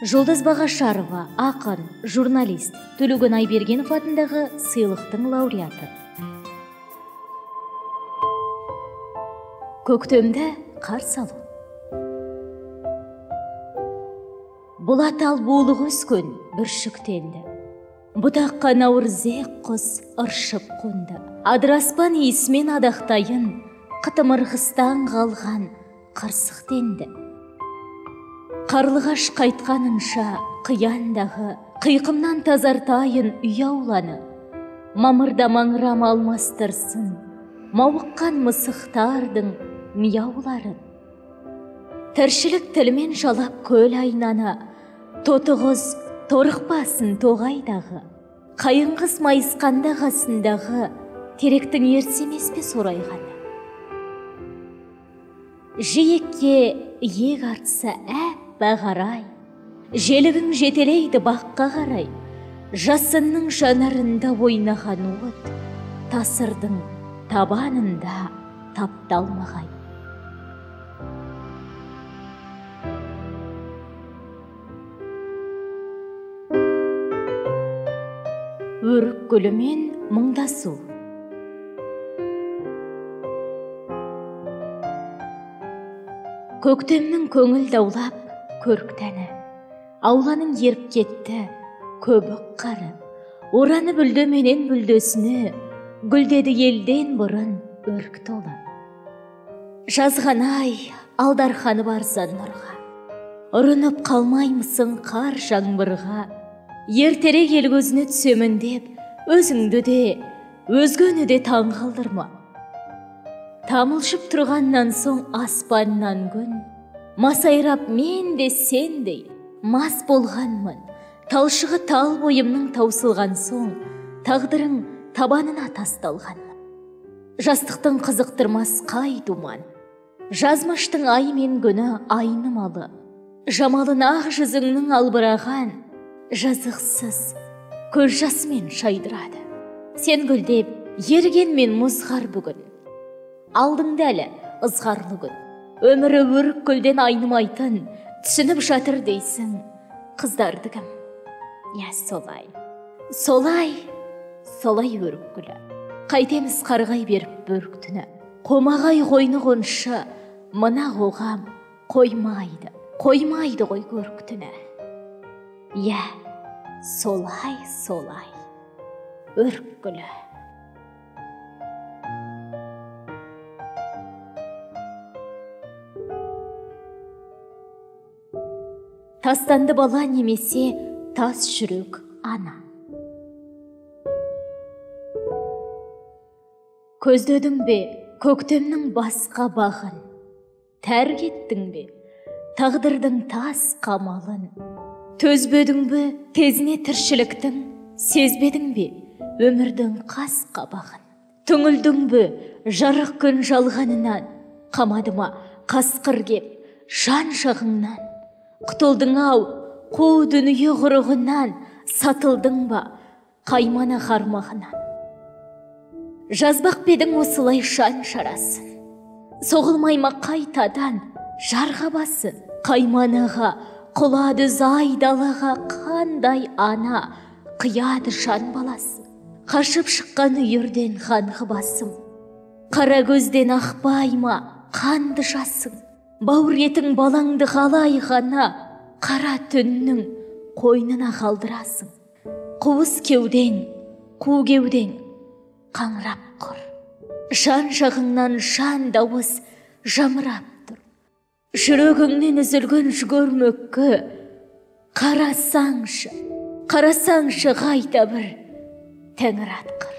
Жолдас Бағашарова, ақын, журналист, Төлеген Айбергенов атындағы сыйлықтың лауреаты. Көктемді қарсы алу. Бұл атал болығы өскен бүршіктенді. Бұтаққа наурызек құс ыршып қонды. Адыраспан иісімен адақтайын, қытымырғыстан қалған қырсықтенді. Қарлығаш қайтқанынша қияндағы, қиқымнан тазартайын үй ауланы. Мамырда маңырам алмастырсын, мауыққан мысықтардың мияуларын. Тіршілік тілмен жалап көл айнаны, тотығыз торықпасын тоғайдағы. Қайыңғыз майысқанда қасындағы, теректің ерсемес пе сорайғаны. Жиекке иек артса бағарай, желігің жетелейді баққа қарай. Жасынның жанарында ойнаған от, тасырдың табанында тапталмағай. Өрік гүлімен мұңдасу. Көктемнің көңіл даулап көріктәні, ауланың еріп кетті көбік қары. Ораны бүлдеменен бүлдесіне, гүлдеді елден бұрын өрік толы. Жазған-ай, алдарханы барсан нұрға, ұрынып қалмаймысың қар жаңбырға. Ертерек ел көзіне түсемін деп, өзіңді де, өзгені де таң қалдырма. Тамылшып тұрғаннан соң аспаннан күн, масайрап мен де сендей мас болғанмын. Талшығы тал бойымның таусылған соң, тағдырың табанына тасталғанмын. Жастықтың қызықтырмас қай думан, жазмыштың ай мен күні айнымалы. Жамалын ақ жүзіңнің албыраған, жазықсыз көз жасымен шайдырады. Сен гүлдеп, ерген мен мұзғар бүгін. Алдыңда әлі ызғарлы күн. Өмірі өрік гүлден айнымайтын, түсініп жатыр дейсің, қыздарды кім? Я, солай. Солай өрік гүлі. Қайтеміз қарғай беріп бөріктіні. Қомағай қойны қоншы, мына қоғам қоймайды ғой көріктіні. Я, солай. Өрік гүлі. Тастанды бала немесе тас жүрек ана. Көздедің бе көктемнің басқа бағын? Тәр кеттің бе тағдырдың тас қамалын? Төзбедің бе тезіне тіршіліктің? Сезбедің бе өмірдің қас қабағын? Түңілдің бе жарық күн жалғанынан? Қамадыма қасқыр кеп жан жағыңнан? Құтылдың ау, қу дүние ғұрығынан, сатылдың ба қаймана қармағынан? Жазбақ бедің осылай жан шарасын, соғылмайма қайтадан жарға басын. Қайманаға, құлады зайдалаға қандай ана, қияды жан баласын. Қашып шыққан үйірден қанғы басым, қара көзден ақпайма қанды жасың. Бауыр етің балаңды қалай ғана, қара түннің қойнына қалдырасың. Қуыс кеуден, қу кеуден қаңырап құр. Жан жағыңнан жан дауыс жамырап тұр. Жүрегіңнен үзілген жүгірмекке қарасаңшы қайта бір тәңір атқыр.